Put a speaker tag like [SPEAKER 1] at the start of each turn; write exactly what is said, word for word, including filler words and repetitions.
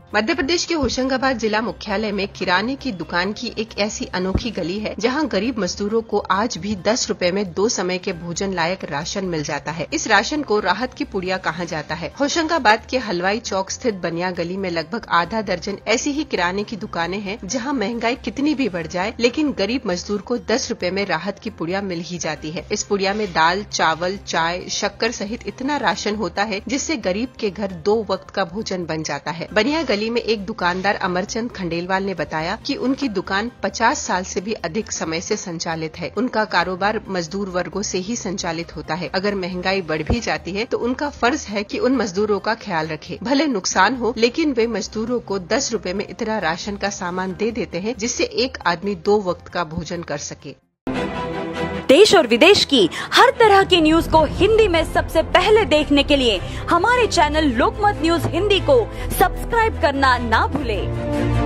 [SPEAKER 1] मध्य प्रदेश के होशंगाबाद जिला मुख्यालय में किराने की दुकान की एक ऐसी अनोखी गली है जहां गरीब मजदूरों को आज भी दस रुपए में दो समय के भोजन लायक राशन मिल जाता है। इस राशन को राहत की पुड़िया कहा जाता है। होशंगाबाद के हलवाई चौक स्थित बनिया गली में लगभग आधा दर्जन ऐसी ही किराने की दुकानें हैं जहां महंगाई कितनी भी बढ़ जाए लेकिन गरीब मजदूर को दस रुपए में राहत की पुड़िया मिल ही जाती है। इस पुड़िया में दाल, चावल, चाय, शक्कर सहित इतना राशन होता है जिससे गरीब के घर दो वक्त का भोजन बन जाता है। बनिया गली में एक दुकानदार अमरचंद खंडेलवाल ने बताया कि उनकी दुकान पचास साल से भी अधिक समय से संचालित है। उनका कारोबार मजदूर वर्गों से ही संचालित होता है। अगर महंगाई बढ़ भी जाती है तो उनका फर्ज है कि उन मजदूरों का ख्याल रखे। भले नुकसान हो लेकिन वे मजदूरों को दस रुपए में इतना राशन का सामान दे देते हैं जिससे एक आदमी दो वक्त का भोजन कर सके।
[SPEAKER 2] देश और विदेश की हर तरह की न्यूज को हिंदी में सबसे पहले देखने के लिए हमारे चैनल लोकमत न्यूज हिंदी को सब्सक्राइब करना ना भूलें।